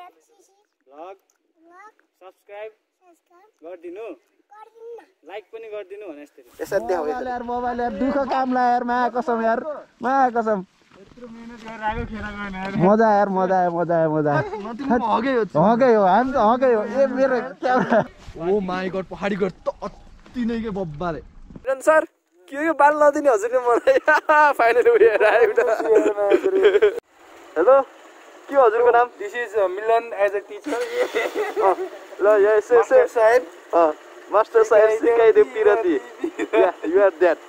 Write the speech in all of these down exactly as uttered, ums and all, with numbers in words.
Vlog subscribe गरिदिनु like पनि गरिदिनु भने जस्तै यसरी देखाउ यार मोबाइल यार दुःख काम ला यार मा कसम यार मा कसम यत्रो मेहनत गरेर आगो खेला गएन यार मजा यार मजा आयो मजा आयो मजा हगै हो हगै हो हामी त हगै हो ए मेरो क्यामेरा ओ माई गॉड पहाडी गड त अति नै के बब्बाले रन सर के यो बाल नदिने हजुरले मलाई फाइनली उयो आयो हेलो के हजुरको नाम this is Milan as a teacher ल यहाँ से से साहेब अ मास्टर साहेब सिकाइदियो पिरती yeah you are that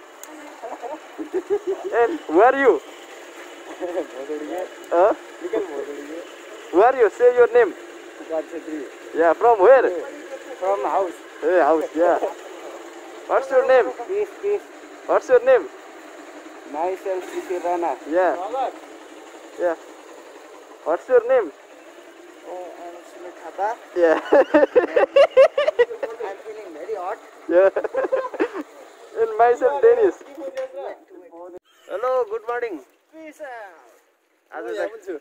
and where you uh where you say your name yeah from where from house a house yeah what's your name peace peace what's your name myself Sisir Rana yeah yeah what's your name oh I'm Sumit Khata yeah I'm feeling very hot Yeah. And myself Dennis. Hello, good morning. peace आज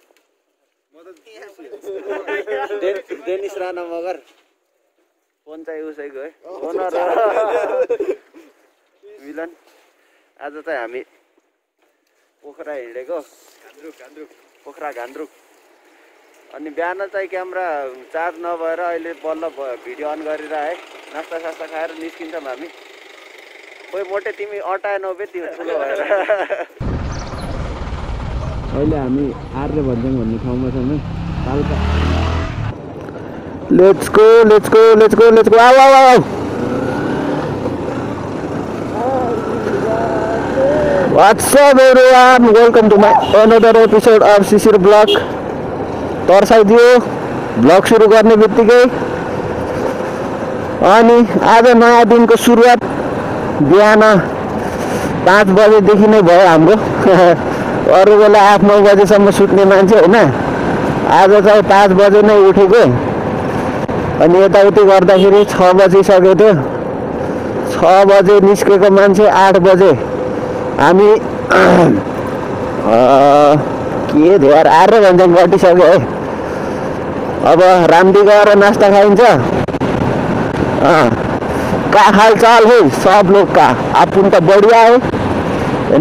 चाहिँ Danish Rana Magar phone चाहिँ उसैको है owner मिलन आज चाहिँ हामी पोखरा हिँडेको पोखरा घान्द्रुक अनि बिहान चाहिँ क्यामेरा चार्ज नभएर अहिले बल्ल भिडियो अन गरेर है नास्ता सास्ता खाएर निस्किन्छौँ हामी खोइ मोटे तिमी अटाएनौ बे तिमी ठुलो भएर अहिले हामी आर्य भन्छौँ भन्ने ठाउँमा छौँ है Palpa let's go let's go let's go let's go आऊ आऊ आऊ What's up everyone, welcome to my another episode of Sisir Vlog. तर्साइदियो भ्लग सुरु गर्ने बित्तिकै अनि आज नयाँ दिनको सुरुवात बिहान पाँच बजेदेखि नै भयो हाम्रो अरू बेला आठ नौ बजेसम्म सुत्ने मान्छे होइन आज चाहिँ पाँच बजे नै उठेको अनि यताउति गर्दाखेरि छ बजिसकेको थियो छ बजे निस्केको मान्छे आठ बजे हामी के धेर आएर भन्छ घटिसक्यो है अब रामदी गएर नास्ता खाइन्छ का हाल चाल है सब लोग का आपुन त बढिया है हैन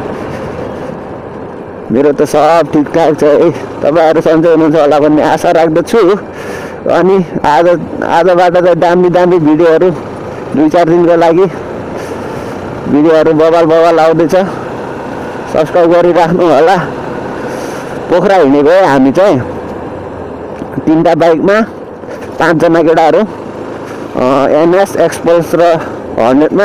मेरो त सब ठिकठाक छ है तपाईहरु सन्चै हुनुहुन्छ होला भन्ने आशा राख्दछु अनि आज आजबाट चाहिँ दामी दामी भिडियोहरु दुई चार दिनको लागि भिडियोहरु बबाल बबाल आउँदैछ सब्स्क्राइब गरिराख्नु होला पोखरा हिँडेको है हामी चाहिँ तीनटा बाइकमा पाँचजना केटाहरू एनएस एक्सपल्स र हन्ड्रेडमा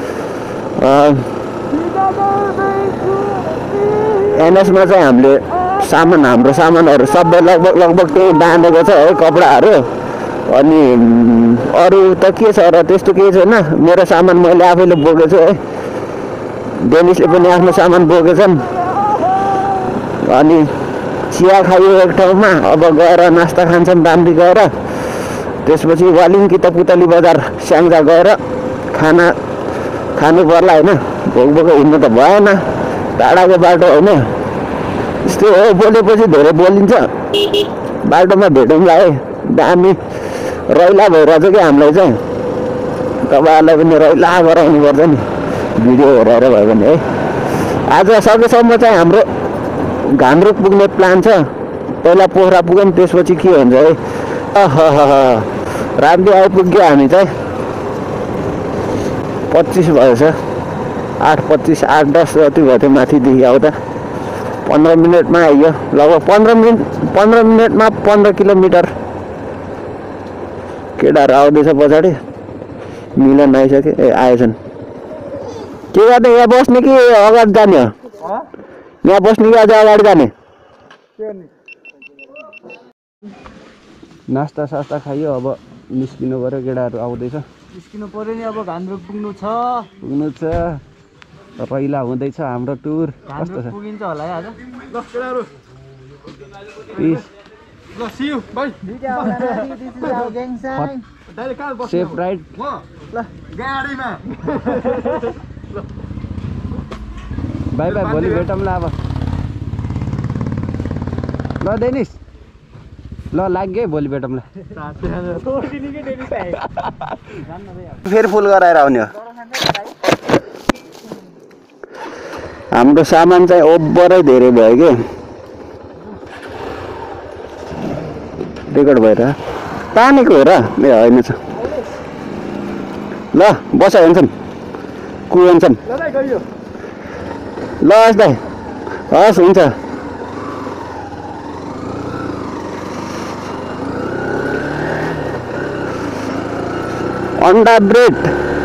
एनएसमा चाहिँ हामीले सामान हाम्रो सामानहरू सबै लगभग लगभग त्यही बाँधेको छ है कपडाहरू अनि अरू त के छ र त्यस्तो केही छैन मेरो सामान मैले आफैले बोकेको छु है डेनिसले पनि आफ्नो सामान बोकेछन् अनि चिया खायो एक ठाउँमा अब गएर नास्ता खान्छौँ दाम्री गएर त्यसपछि वालिङ कि त पुतली बजार स्याङ्जा गएर खाना खानु पर्ला होइन भोक भोक हिँड्नु त भएन टाढाको बाटो होइन यस्तो हो बोलेपछि धेरै बोलिन्छ बाटोमा भेटौँला है दामी रैला भइरहेछ कि हामीलाई चाहिँ तपाईँहरूलाई पनि रैला गराउनु पर्छ नि भिडियो हेरेर भयो भने है आज सकेसम्म चाहिँ हाम्रो घान्द्रुक पुग्ने प्लान छ पहिला पोखरा पुग्यौँ त्यसपछि के हुन्छ है अह रामदी आइपुग्यो हामी चाहिँ पच्चिस भएछ आठ पच्चिस आठ दस जति भयो थियो माथिदेखि आउँदा पन्ध्र मिनटमा आइयो लगभग पन्ध्र मिनट पन्ध्र मिनटमा पन्ध्र किलोमिटर केटाहरू आउँदैछ पछाडि मिलन आइसक्यो ए आएछन् के गर्ने यहाँ बस्ने कि अगाडि जाने हो यहाँ बस्ने कि अझ अगाडि जाने नास्ता सास्ता खायो अब निस्किनु पर्यो केटाहरू आउँदैछ निस्किनु पर्यो नि अब घान्द्रुक पुग्नु छ पुग्नु छ रैला हुँदैछ हाम्रो टुर कस्तो छ पुगिन्छ होला है आज ल केटाहरू पिस ल see you bye this is our gang sign direct कहाँ बस्नु सेफ राइड ल गाडीमा बाई बाई भोलि भेटौँला अब ल डेनिस ल लाग्यो भोलि भेटौँला फेरि फुल गराएर आउने हो हाम्रो सामान चाहिँ ओभरै धेरै भयो कि रेकर्ड भएर तानेको हो र ए होइन छ ल बस हेर्छन् कुहिन्छन् ल हस् दाइ हस् हुन्छ अन्डा ब्रेड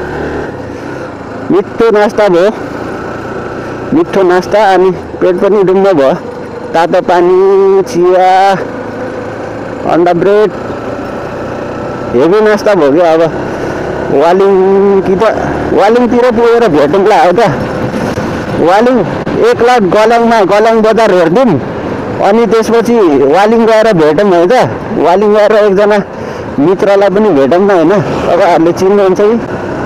मिठो नास्ता भयो मिठो नास्ता अनि पेट पनि डुम्ब भयो तातो पानी चिया अन्डा ब्रेड हेभी नास्ता भयो कि अब वालिङ कि त वालिङतिर पुगेर भेटौँला हो त वालिङ एक लाख गल्याङमा गल्याङ बजार हेरिदिउँ अनि त्यसपछि वालिङ गएर भेटौँ है त वालिङ गएर एकजना मित्रलाई पनि भेटौँ न होइन तपाईँहरूले चिन्नुहुन्छ कि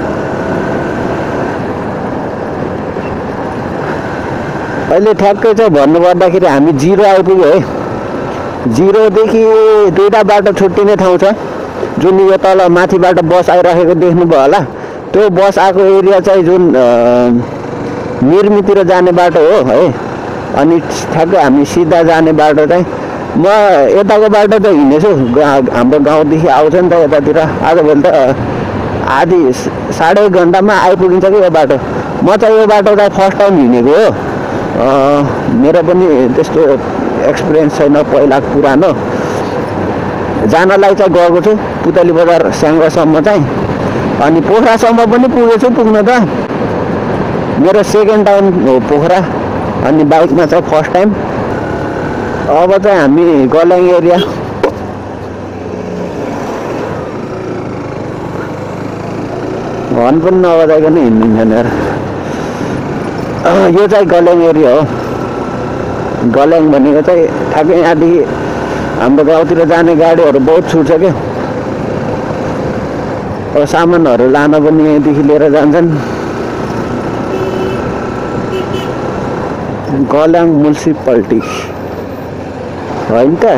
अहिले ठ्याक्कै चाहिँ भन्नुपर्दाखेरि हामी जिरो आइपुग्यो है जिरोदेखि दुईवटा बाटो छुट्टिने ठाउँ छ जुन यो तल माथिबाट बस आइरहेको देख्नुभयो होला त्यो बस आएको एरिया चाहिँ जुन निर्मीतिर जाने बाटो हो है अनि ठ्याक्कै हामी सिधा जाने बाटो चाहिँ म यताको बाटो त हिँडेछु हाम्रो गाउँदेखि आउँछ नि त यतातिर आजभोलि त आधी साढे एक घन्टामा आइपुगिन्छ कि यो बाटो म चाहिँ यो बाटो चाहिँ फर्स्ट टाइम हिँडेको हो मेरो पनि त्यस्तो एक्सपिरियन्स छैन पहिला पुरानो जानलाई चाहिँ गएको छु पुतली बजार स्याङ्जासम्म चाहिँ अनि पोखरासम्म पनि पुगेछु पुग्न त मेरो सेकेन्ड टाइम हो पोखरा अनि बाइकमा चाहिँ फर्स्ट टाइम अब चाहिँ हामी गल्याङ एरिया हर्न पनि नबजाइकन हिँड्दिन्छ यार यो चाहिँ गल्याङ एरिया हो गल्याङ भनेको चाहिँ ठ्याक्कै यहाँदेखि हाम्रो गाउँतिर जाने गाडीहरू बहुत छुट्छ क्या अब सामानहरू लान पनि यहीँदेखि लिएर जान्छन् गल्याङ म्युनिसिपालिटी होइन त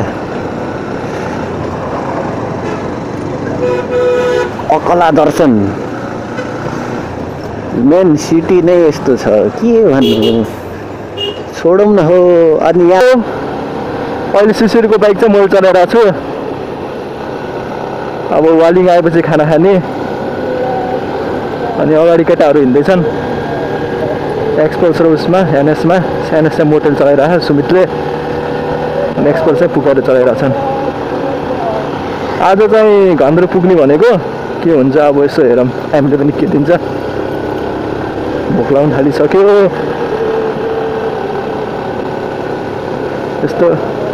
अकला दर्शन मेन सिटी नै यस्तो छ के भन्नु छोडौँ न हो अनि यहाँ अहिले सुसिरको बाइक चाहिँ मैले चलाइरहेको छु अब वालिङ आएपछि खाना खाने अनि अगाडि केटाहरू हिँड्दैछन् एक्सपल्सर उसमा एनएसमा एनएस चाहिँ मोटेल चलाइरहेको सुमितले अनि एक्सपल्स चाहिँ पुकाएर चलाइरहेछन् आज चाहिँ घान्द्रो पुग्ने भनेको के हुन्छ अब यसो हेरौँ टाइमले पनि के दिन्छ भोक लाग्न थालिसक्यो यस्तो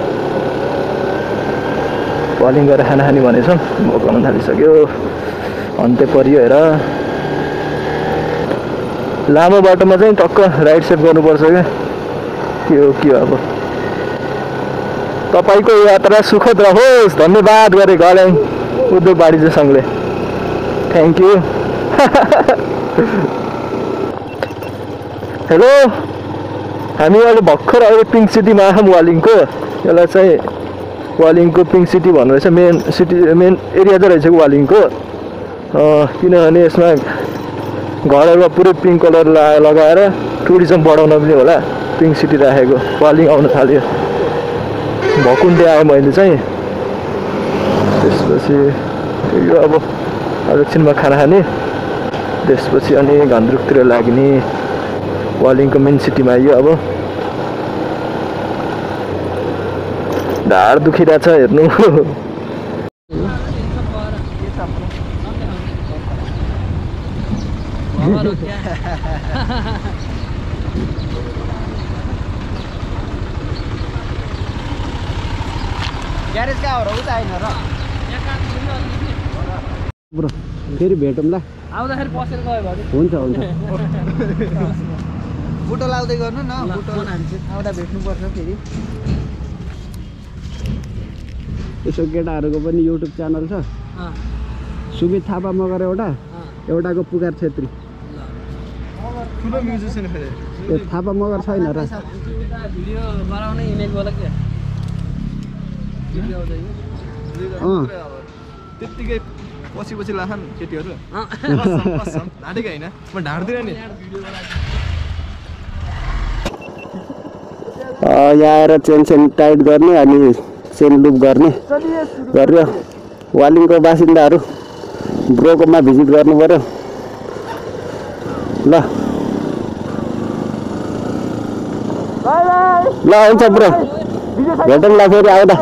वालिङ गरेर खाना खाने भनेछौँ भोक लाग्न थालिसक्यो अन्त्य परियो हेर लामो बाटोमा चाहिँ टक्क राइट सेप गर्नुपर्छ क्या के हो के हो अब तपाईँको यात्रा सुखद रहोस् धन्यवाद गरे गल्याङ उद्योग वाणिज्य सङ्घले थ्याङ्क यू हेलो हामी अहिले भर्खर अहिले पिङ्क सिटीमा आयौँ वालिङको यसलाई चाहिँ वालिङको पिङ्क सिटी भन्नु रहेछ मेन सिटी मेन एरिया चाहिँ रहेछ वालिङको किनभने यसमा घरहरूमा पुरै पिङ्क कलर लगाएर टुरिज्म बढाउन पनि होला पिङ्क सिटी राखेको वालिङ आउन थाल्यो भकुन्डे आएँ मैले चाहिँ त्यसपछि यो अब एकछिनमा खाना खाने त्यसपछि अनि घान्द्रुकतिर लाग्ने वालिङको मेन सिटीमा आइयो अब ढाड दुखिरहेछ हेर्नु ग्यारेज कहाँ हो र उता आइन र ब्रो फेरि भेटौँला आउँदाखेरि पसेर गयो भने हुन्छ हुन्छ बुटो लाउँदै गर्नु न बुटो आउँदा भेट्नुपर्छ फेरि यसो केटाहरूको पनि युट्युब च्यानल छ सुमित थापा मगर एउटा एउटाको पुकार छेत्री ठुलो म्युजिसियन फेरि ए थापा मगर छैन र भिडियो बनाउने इमेज बोला के त्यतिकै पछि पछि लाखान् केटीहरू ढाँटेको होइन म ढाँट्दिनँ नि यहाँ आएर चेन सेन टाइट गर्ने अनि चेन लुप गर्ने गरेर वालिङको बासिन्दाहरू ब्रोकोमा भिजिट गर्नु पर्यो ल ल हुन्छ ब्रो भेटौँला फेरि आउँदा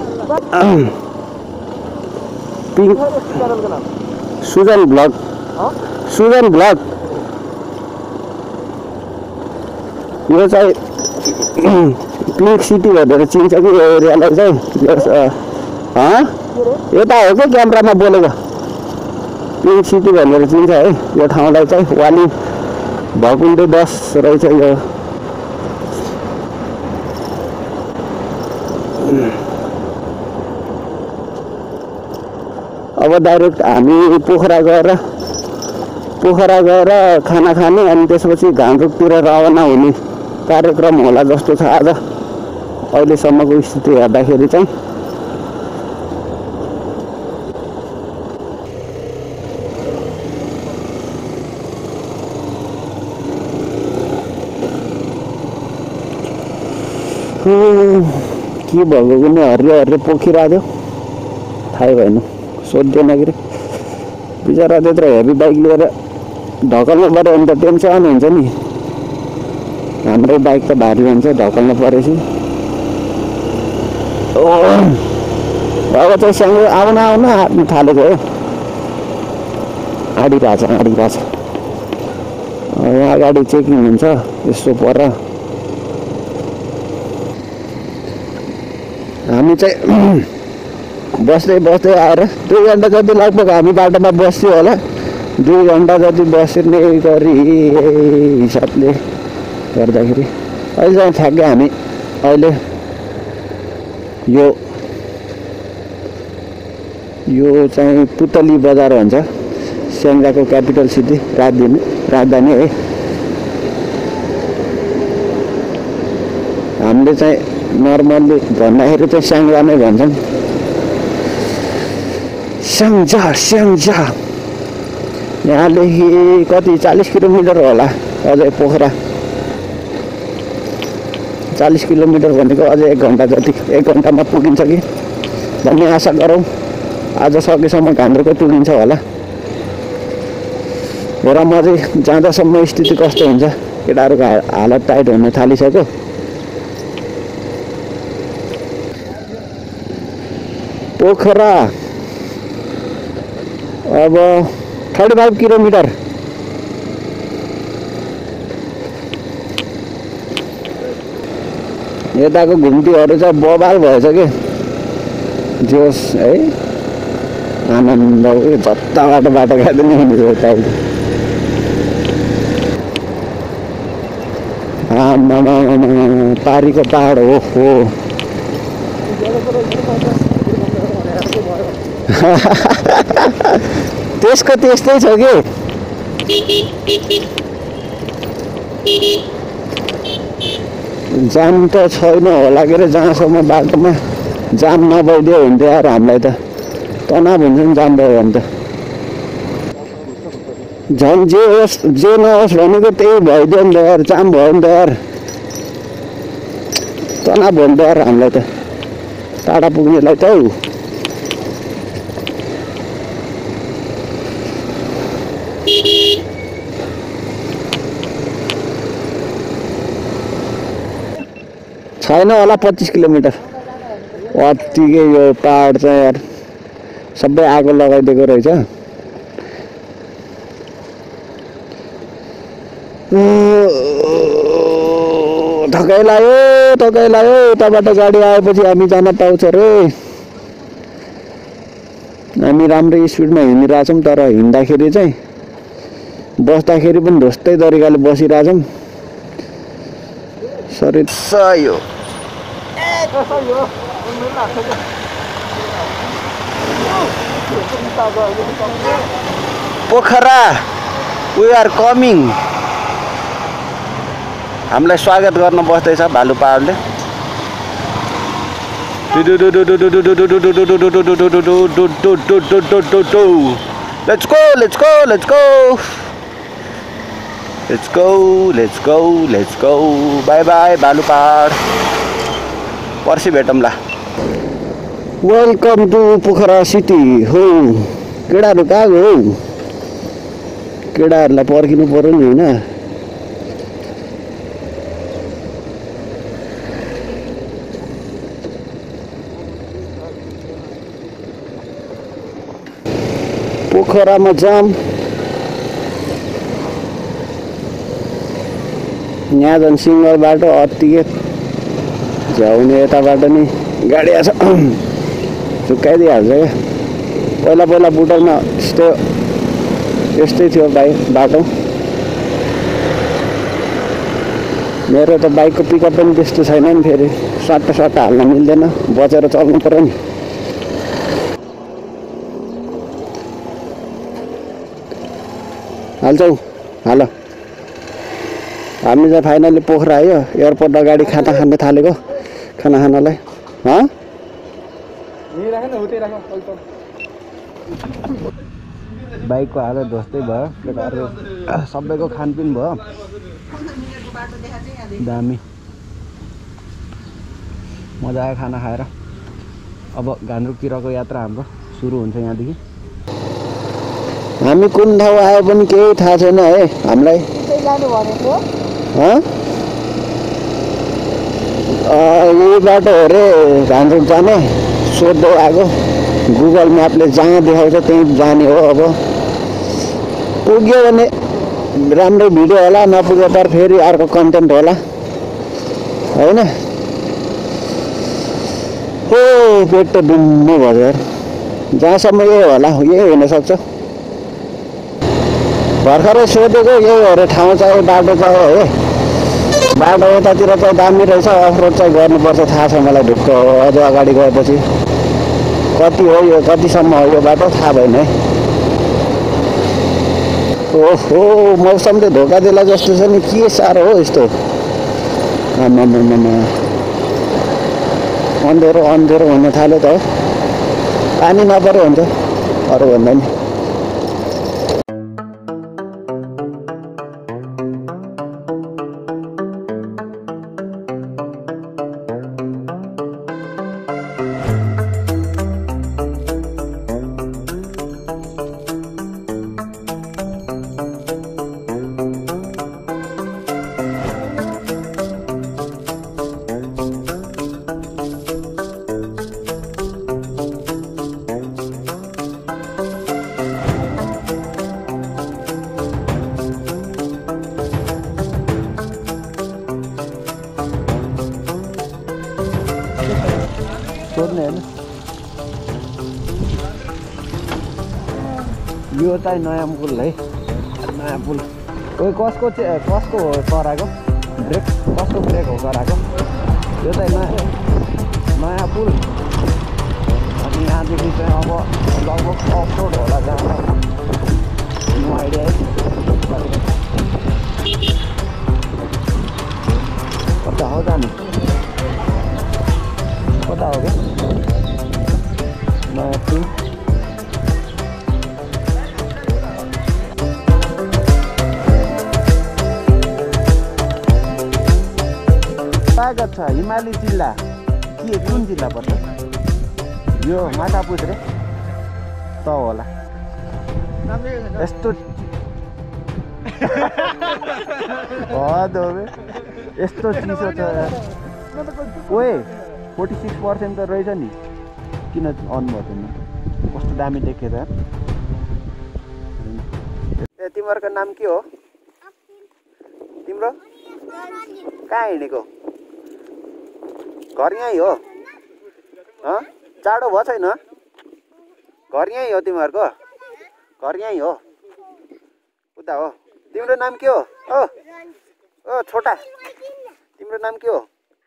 pink Sujan vlog Sujan vlog यो चाहिँ पिङ्क सिटी भनेर चिन्छ कि यो एरियालाई चाहिँ यता हो क्या क्यामेरामा बोलेको पिङ्क सिटी भनेर चिन्छ है यो ठाउँलाई चाहिँ वालिङ भकुन्डे दस रहेछ यो अब डाइरेक्ट हामी पोखरा गएर पोखरा गएर खाना खाने अनि त्यसपछि घामरुकतिर रवाना हुने कार्यक्रम होला जस्तो छ आज अहिलेसम्मको स्थिति हेर्दाखेरि चाहिँ के भएको कुनै हरियो हरियो पोखिरहेको थियो थाहै भएन सोध्दैन कि बिचरा त्यत्रो हेभी बाइक लिएर ढकल्नु पऱ्यो भने त टेन्सन हुन्छ नि हाम्रो बाइक त भारी हुन्छ ढकल्नु परेपछि अब चाहिँ सँगै आउन आउन आँट्नु थालेको हो आडिरहेछ आडिरहेछ यहाँ अगाडि चेकिङ हुन्छ यसो पर हामी चाहिँ बस्दै बस्दै आएर दुई घन्टा जति लगभग हामी बाटोमा बस्थ्यो होला दुई घन्टा जति बस्ने गरी हिसाबले गर्दाखेरि अहिले चाहिँ ठ्याक्कै हामी अहिले यो यो चाहिँ पुतली बजार भन्छ स्याङ्जाको क्यापिटल सिटी राजधानी राजधानी है हामीले चाहिँ नर्मल्ली भन्दाखेरि चाहिँ स्याङ्जा नै भन्छन् स्याङ्जा स्याङ्जा यहाँदेखि कति चालीस किलोमिटर होला अझै पोखरा चालीस किलोमिटर भनेको अझै एक घन्टा जति एक घन्टामा पुगिन्छ कि भन्ने आशा गरौँ आज सकेसम्म घान्द्रोकै पुगिन्छ होला र म चाहिँ जाँदासम्म स्थिति कस्तो हुन्छ केटाहरूको हालत टाइट हुन थालिसक्यो पोखरा अब थर्टी फाइभ किलोमिटर यताको घुम्तीहरू चाहिँ बबाल भएछ कि जोस है आनन्द जता बाटो बाटो खाँदैन हुने यता आमामा पारीको पहाड हो हो त्यसको त्यस्तै छ कि जाम त छैन होला के अरे जहाँसम्म बाटोमा जाम नभइदियो हुन्थ्यो यार हामीलाई त तनाव हुन्छ नि जाम भयो भने त झन् जे होस् जे नहोस् भनेको त्यही भइदियो नि त यार जाम भयो नि त यार तनाव भयो नि त यार हामीलाई त टाढा पुग्नेलाई त हौ छैन होला पच्चिस किलोमिटर अतिकै यो पहाड चाहिँ यार सबै आगो लगाइदिएको रहेछ थकाइ लाग्यो थकाइ लाग्यो उताबाट गाडी आएपछि हामी जान पाउँछ रे हामी राम्रो स्पिडमा हिँडिरहेछौँ तर हिँड्दाखेरि चाहिँ बस्दाखेरि पनि ढोस्तै तरिकाले बसिरहेछौँ शरीर सही हो पोखरा वी आर कमिङ हामीलाई स्वागत गर्न बस्दैछ भालु पहाडले Let's go, let's go, let's go. Let's go, let's go, let's go. Bye bye, बालुपाड. पर्सि भेटौँला. वेलकम टु पोखरा सिटी हो. केडाहरु कहाँ गयो? केडाहरुलाई पर्खिनु पर्यो नि हैन. पोखरामा जाम. यहाँ झन् सिङ्गल बाटो अत्तिकै झ्याउने यताबाट नि गाडी आछ चुक्काइदिइहाल्छ क्या. पहिला पहिला बुटरमा यस्तो यस्तै थियो बाइक बाटो. मेरो त बाइकको पिकअप पनि त्यस्तो छैन नि. फेरि सट्टा सट्टा हाल्न मिल्दैन. बचेर चल्नु पर्यो नि. हाल्छौ हाल. हामी चाहिँ फाइनली पोखरा आयो. एयरपोर्ट अगाडि खाना खान थालेको. खाना खानलाई बाइकको हालत ध्वस्तै भयो. केटाहरू सबैको खानपिन भयो. दामी मजा आयो खाना खाएर. अब घान्द्रुकतिरको यात्रा हाम्रो सुरु हुन्छ यहाँदेखि. हामी कुन ठाउँ आयो पनि केही थाहा छैन है हामीलाई. यही बाटो हो रे घान्द्रुक जाने. सोध्दै आएको. गुगल म्यापले जहाँ देखाउँछ त्यहीँ जाने हो. अब पुग्यो भने राम्रो भिडियो होला. नपुगे पर फेरि अर्को कन्टेन्ट होला होइन. हो पेट त डुम्म भयो यार. जहाँसम्म यही होला यही हुनसक्छ. भर्खरै सोधेको यही हो रे ठाउँ चाहिँ बाटो चाहिँ है. बाटो यतातिर चाहिँ दामी रहेछ. अफरोड चाहिँ गर्नुपर्छ थाहा छ मलाई ढुक्क. अझ अगाडि गएपछि कति हो यो कतिसम्म हो यो बाटो थाहा भएन है. ओहो मौसमले धोका दिला जस्तो छ नि. के साह्रो हो यस्तो. आमामामा अँधेरो अँधेरो हुन थाल्यो त. पानी नपऱ्यो हुन्छ अरू भन्दा नि. सोध्ने होइन. यो चाहिँ नयाँ पुल है. नयाँ पुल. कोही कसको चाहिँ कसको हो कराएको. ब्रेक कसको ब्रेक हो कराएको. यो चाहिँ नयाँ नयाँ पुल. अनि यहाँदेखि चाहिँ अब लगभग अफ रोड होला जहाँ नो आइडिया है. कता हो जाने. कता हो क्या नयाँ पुल. स्वागत छ हिमाली जिल्ला. के कुन जिल्ला पर्छ यो? माटापुर रे त होला यस्तो. यस्तो चिसो छ. ओए फोर्टी सिक्स पर्सेन्ट त रहेछ नि. किन अन भएन? कस्तो दामी देखेँ त. ए तिमीहरूको नाम के हो? तिम्रो कहाँ हिँडेको? घर यहीँ हो. चाँडो भयो छैन? घर यहीँ हो तिमीहरूको? घर यहीँ हो. उता हो. तिम्रो नाम के हो? ओ ओ छोटा तिम्रो नाम के हो?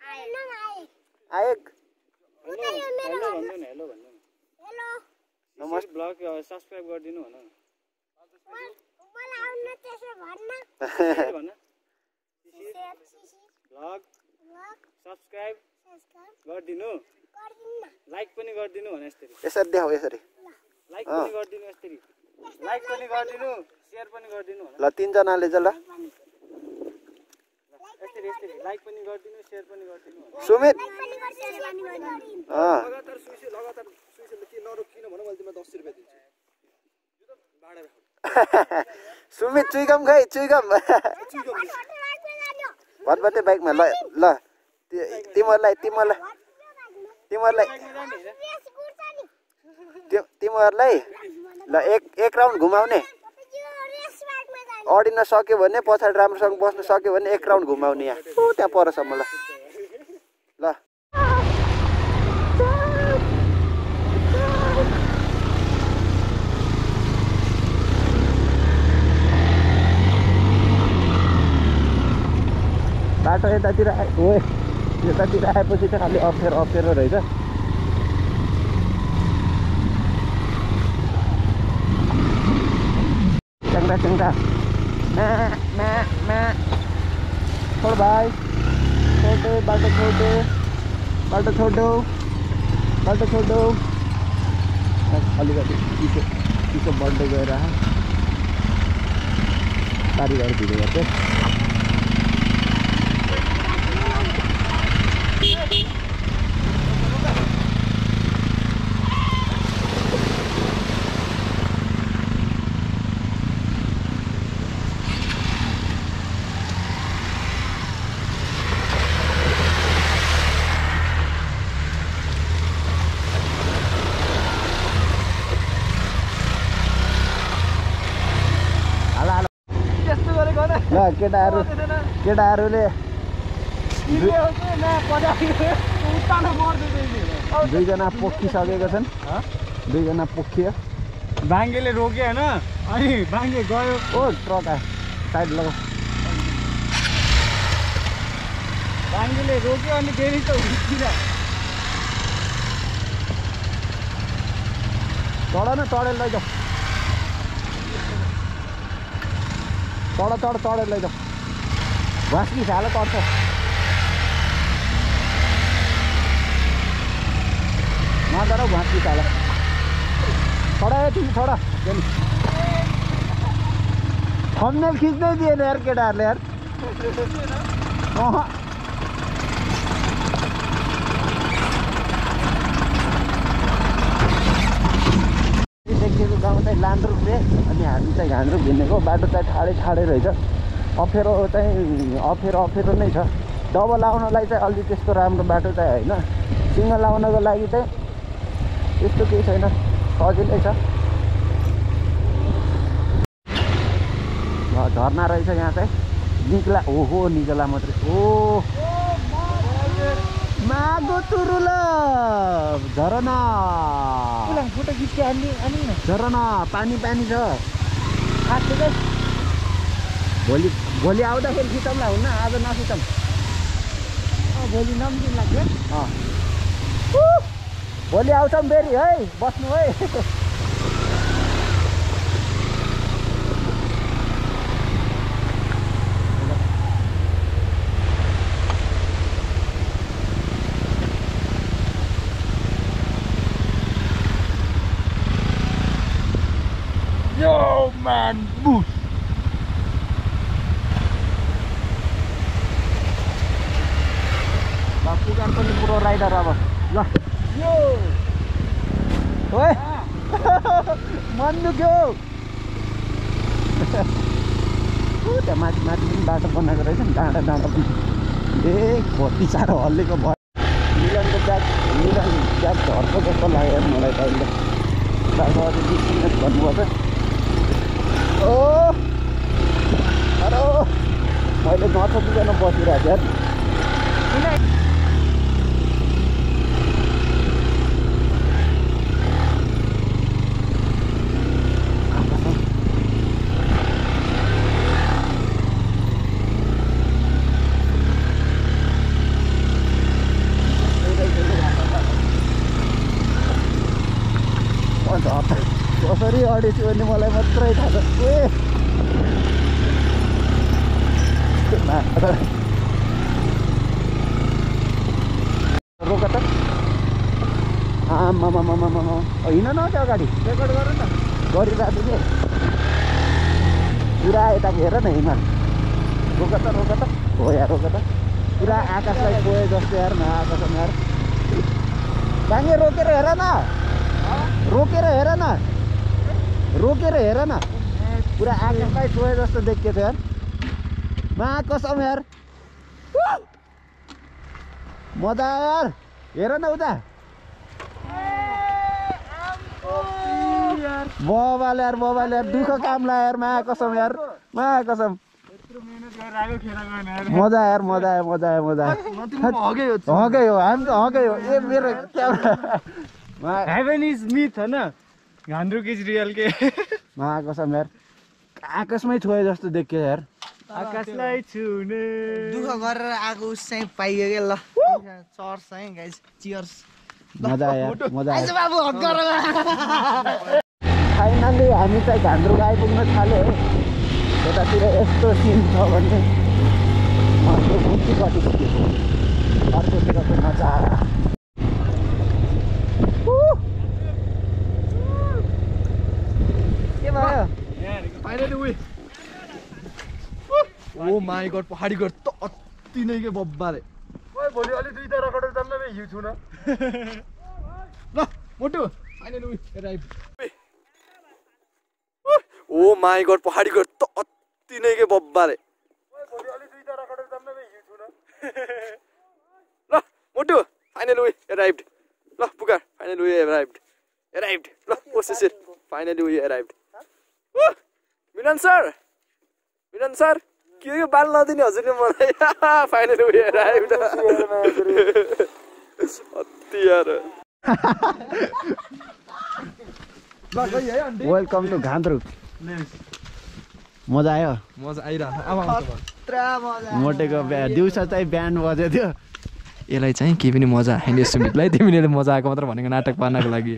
आएक. नमस्ते. ब्लग सब्स्क्राइब गरिदिनु भन न. ब्लग सब्स्क्राइब गरिदिनु. लाइक पनि गरिदिनु भने यसरी यसरी देखाऊ यसरी लाइक पनि गरिदिनु यसरी लाइक पनि गरिदिनु शेयर पनि गरिदिनु ल तीनजनाले चाहिँ ल यसरी यसरी लाइक पनि गरिदिनु शेयर पनि गरिदिनु सुमित लगातार सुइस लगातार सुइस के नरोकिन भन मैले तिमीलाई दस रुपैयाँ दिन्छु यो त भाडा राख सुमित चुइगम खै चुइगम भटभटे बाइकमा ल ल तिमीहरूलाई तिमीहरूलाई तिमीहरूलाई तिमीहरूलाई ल एक एक राउन्ड घुमाउने अडिन सक्यो भने पछाडि राम्रोसँग बस्न सक्यो भने एक राउन्ड घुमाउने यहाँ ऊ त्यहाँ परसम्म ल ल बाटो यतातिर आए ओ यतातिर आएपछि त खालि अप्ठ्यारो अप्ठ्यारो रहेछ चङ्गा चङ्गा मा मा मा छोड भाइ छोटो बाटो छोटो बाटो छोटो बाटो छोटो अलिकति चिसो चिसो बढ्दै गएर बारी बारी भिडियो गर्छ ल केटाहरू केटाहरूले दुईजना पोखिसकेको छन् दुईजना पोखियो बाङ्गेले रोक्यो होइन अनि बाङ्गे गयो ओ ट्रक आयो साइड लगाऊ बाङ्गेले रोक्यो अनि फेरि त हुर्किन चढ न चढेर लैजाऊ चढ चढ चढेर लैजाऊ घाँसकी झालो चढ्छ नचढ घाँसकी झालो छोड तिमी छोड थम्बनेल खिच्दै दिएन यार केटाहरूले यार अह देखिएको गाउँ चाहिँ लान्द्रुक रे अनि हामी चाहिँ घान्द्रुक हिँडेको बाटो चाहिँ ठाडै ठाडै रहेछ अप्ठ्यारो चाहिँ अप्ठ्यारो अप्ठ्यारो नै छ डबल आउनलाई चाहिँ अलि त्यस्तो राम्रो बाटो चाहिँ होइन सिङ्गल आउनको लागि चाहिँ त्यस्तो केही छैन सजिलै छ झर्ना रहेछ यहाँ चाहिँ निक्ला ओहो निक्ला मात्रै ओ मागो तुरुल झरना फोटो खिच्यो अनि अनि झरना पानी पानी छ भोलि भोलि आउँदाखेरि खिचौँला हुन्न आज नखिचौँ भोलि नम्दिन लाग्यो भोलि आउँछौँ फेरि है बस्नु है Yo man boost पुगार पनि पुरो राइडर अब ल यो ओए मन दुख्यो त्यहाँ माथि माथि पनि बाटो बनाएको रहेछ नि डाँडा डाँडा पनि ए कति साह्रो हल्लेको भयो मिलनको ब्याग मिलन ब्याग झर्को जस्तो लाग्यो मलाई त अहिले बाटो अझै बिस मिनट भन्नुपर्छ ओ अरे मैले नछोकिकन बसिरहेको थिएँ कसरी अडेछु भने मलाई मात्रै थाहा छ ए रोक त आमामामामामा हिँड न त्यो अगाडि रेकर्ड गर न गरिरहेको छु पुरा यता हेर न हिमाल रोक त रोक त हो यार रोक त पुरा आकाशलाई गए जस्तो यार न आकाशमा यार बाङ्गे रोकेर हेर न रोकेर हेर न रोकेर हेर न पुरा आकाशलाई छोए जस्तो देखियो यार मा कसम यार मजा आयो यार हेर न उता मोबाइल यार मोबाइल यार दुःख काम ला यार मा कसम यार मा कसम मजा यार मजा आयो मजा आयो मजा आयो हगै हो हामी त हगै हो ए मेरो क्यामेरा हेभन इज मिथ हैन घान्द्रुक इज रियल के मा कसम यार आकाशमै छोए जस्तो देखियो यार आकाशलाई छुने दुःख गरेर आएको उस चाहिँ पाइयो के ल चर्स है गाइस चियर्स मजा आयो यार मजा आयो बाबु हक गरेर फाइनली हामी चाहिँ घान्द्रुक आइपुग्न थाल्यो है यतातिर यस्तो सिन छ भने अर्को कुन्चीपट्टि पुगेको अर्कोतिरको मजा के भयो फाइनली उ ओ माई गॉड पहाडी गड त अति नै के बब्बाले ओए भोलि अलि दुईटा रकटर जान्न बे हिउ छु न ल मोटु फाइनली उ अराइभ ओ माई गॉड पहाडी गड त अति नै के बब्बाले ओए भोलि अलि दुईटा रकटर जान्न बे हिउ छु न ल मोटु फाइनली उ अराइभड ल पुकार फाइनली उ अराइभड अराइभड ल ओसिस फाइनली उ अराइभड मिलन सर मिलन सर के यो बाल नदिने हजुरले मलाई फाइनली उ अराइभड अति यार वेलकम टु घान्द्रुक मजा आयो मजा आइरहेको मोटेको बिहा दिउँसो चाहिँ बिहान बज्यो थियो यसलाई चाहिँ केही पनि मजा आएन सुमितलाई तिमीले मजा आएको मात्र भनेको नाटक पार्नको लागि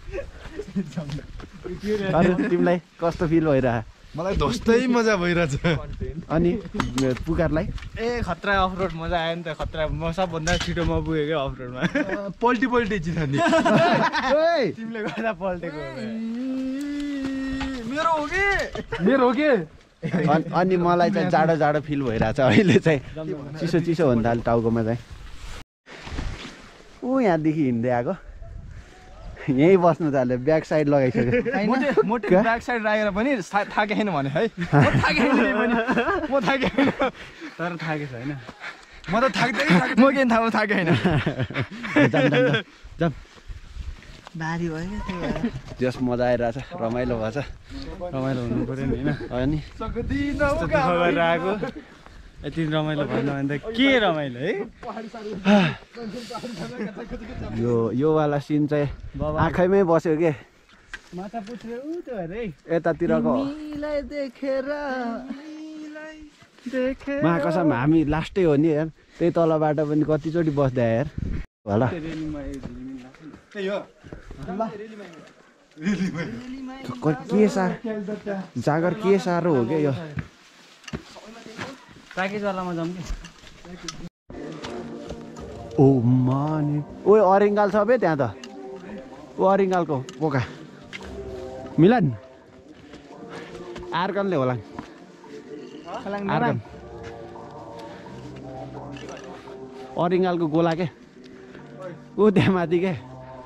अरू तिमीलाई कस्तो फिल भइरह मलाई धोस्तै मजा भइरहेछ अनि पुकारलाई ए खतरा अफ रोड मजा आयो नि त खतरा म सबभन्दा छिटो म पुगेँ क्या अफ रोडमा पल्टी पल्टी चितानी तिमीले गर्दा पल्टेको मेरो हो कि मेरो हो कि अन- अनि मलाई चाहिँ जाडो जाडो फिल भइरहेछ अहिले चाहिँ चिसो चिसो हुन थाल्यो टाउकोमा चाहिँ ऊ यहाँदेखि हिँड्दै आएको यहीँ बस्नु थाल्यो ब्याक साइड लगाइसक्यो मोटे मोटे क्या? ब्याक साइड राखेर पनि था- थाकेन भने है म थाकेन नि पनि म थाकेन तर थाकेछ होइन म त थाक्दै म किन थाहा थाकेन जाम जाम जाम जाम बारी भयो क्या त्यो भएर। जस मजा आइरहेछ रमाइलो भएछ रमाइलो हुनु पऱ्यो नि होइन अनि यस्तो दुःख गरेर आएको यति रमाइलो भएन भने त के रमाइलो है यो योवाला सिन चाहिँ आँखैमै बस्यो के माथा पुछ्रे उ त्यो अरे यतातिरको तिमीलाई देखेर देखेर मा कसम हामी लास्टै हो नि यार त्यही तलबाट पनि कतिचोटि बस्दै आयो यार होला के साह्रो जागर के साह्रो हो क्या यो प्याकेजवालामा जाउँ कि ओ माने ओ अरिङ्गाल छ बे त्यहाँ त ओ अरिङ्गालको पोका मिलन आर्कनले होला आर्कन अरिङ्गालको गोला के ऊ त्यहाँ माथि के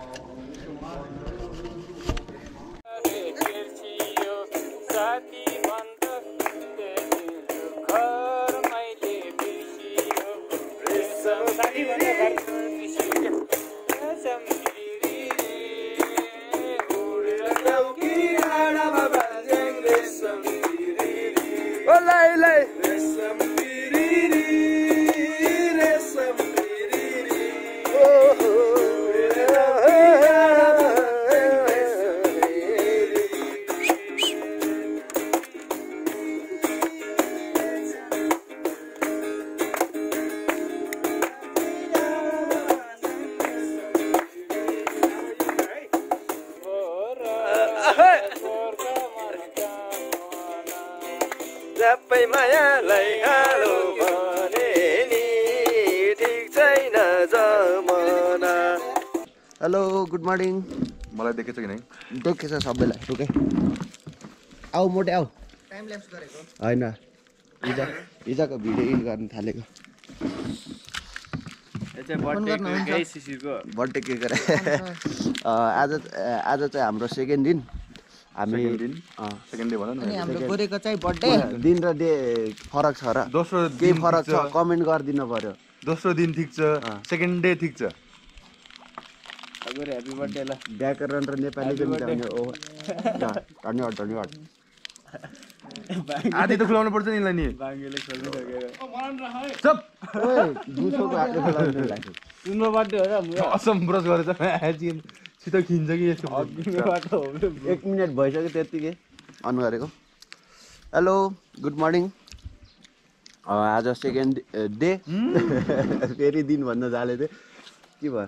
सबै मायालाई हालो भने नि ठिक छैन जमाना हेलो गुड मर्निङ मलाई देखेछ कि नै देखेछ सबैलाई ओके आऊ मोटे आऊ टाइम ल्याप्स गरेको हैन हिजो हिजोको भिडियो एडिट गर्न थालेको बर्थडे केक गरे आज आज चाहिँ हाम्रो सेकेन्ड दिन हामी सेकेन्ड डे भन न हाम्रो गोरेको चाहिँ बर्थडे दिन र डे फरक छ र दोस्रो केही फरक छ कमेन्ट गरिदिनु पर्यो दोस्रो दिन ठिक छ सेकेन्ड डे ठिक छ ह्यापी बर्थडे ल व्याकरण र नेपालीको मिलाउने ओ धन्यवाद धन्यवाद आधी त खुलाउनु पर्छ नि यसलाई नि चुप दुसोको हातले खुलाउनु लाग्यो तिम्रो बर्थडे हो र असम ब्रस गरेछ छिटो खिन्छ कि यस्तो एक मिनट भइसक्यो त्यतिकै अन गरेको हेलो गुड मर्निङ आज सेकेन्ड डे फेरि दिन भन्न जाले थियो के भयो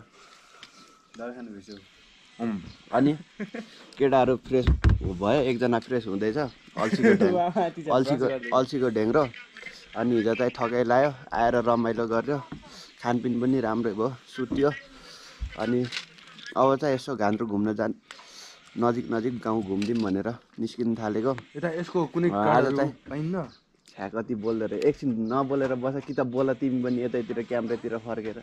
अनि केटाहरू फ्रेस भयो एकजना फ्रेस हुँदैछ अल्छीको ढ्याङ अल्छीको अल्छीको ढ्याङ्ग्रो अनि हिजो चाहिँ ठकै लायो आएर रमाइलो गर्यो खानपिन पनि राम्रै भयो सुत्यो अनि अब चाहिँ यसो घान्द्रो घुम्न जान नजिक नजिक गाउँ घुम्दिउँ भनेर निस्किन थालेको यता यसको कुनै आज चाहिँ पाइन्न छ्या कति बोल्दो रहेछ एकछिन नबोलेर बस कि त बोल तिमी पनि यतैतिर क्यामेरातिर फर्केर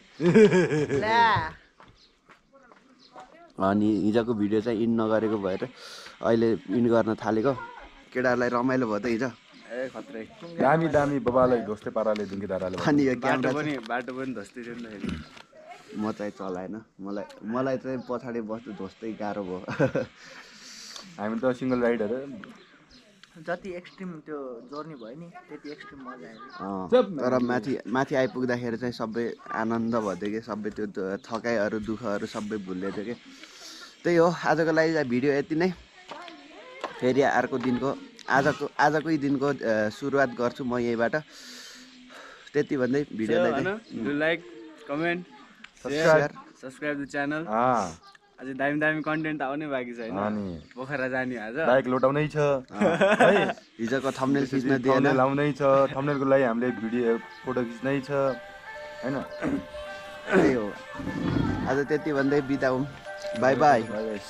अनि हिजोको भिडियो चाहिँ इन नगरेको भएर अहिले इन गर्न थालेको केटाहरूलाई रमाइलो भयो त हिजो ए खत्रै दामी दामी बाबालाई ढोस्टे पाराले दुङ्गी धाराले अनि यो बाटो क्यामेरा पनि बाटो पनि धस्दै थियो नि त म चाहिँ चलाएन मलाई मलाई चाहिँ पछाडि बस्नु धोस्तै गाह्रो भयो हामी त सिङ्गल राइडर जति एक्सट्रिम त्यो जर्नी भयो नि त्यति एक्सट्रिम मजा आयो तर माथि माथि आइपुग्दाखेरि चाहिँ सबै आनन्द भयो कि सबै त्यो थकाइहरू दुःखहरू सबै भुल्दै थियो कि त्यही हो आजको लागि चाहिँ भिडियो यति नै फेरि अर्को दिनको आजको आजकै दिनको सुरुवात गर्छु म यहीँबाट त्यति भन्दै भिडियोलाई like comment subscribe subscribe the channel अझै दामी दामी कन्टेन्ट आउने बाँकी छ हैन पोखरा जाने आज लाइक लोटाउनै छ है हिजोको थम्बनेल खिच्न दिएन थम्बनेल लाउनै छ थम्बनेलको लागि हामीले भिडियो फोटो खिच्नै छ हैन त्यही हो आज त्यति भन्दै बिदा हुँ बाई बाई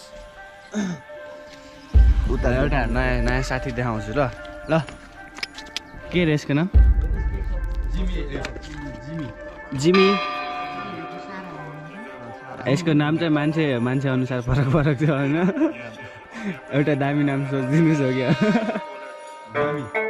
उता एउटा नयाँ नयाँ साथी देखाउँछु ल ल के रे यसको नाम जिमी यसको नाम चाहिँ मान्छे मान्छे अनुसार फरक फरक छ होइन एउटा दामी नाम सोचिदिनुहोस् हो क्या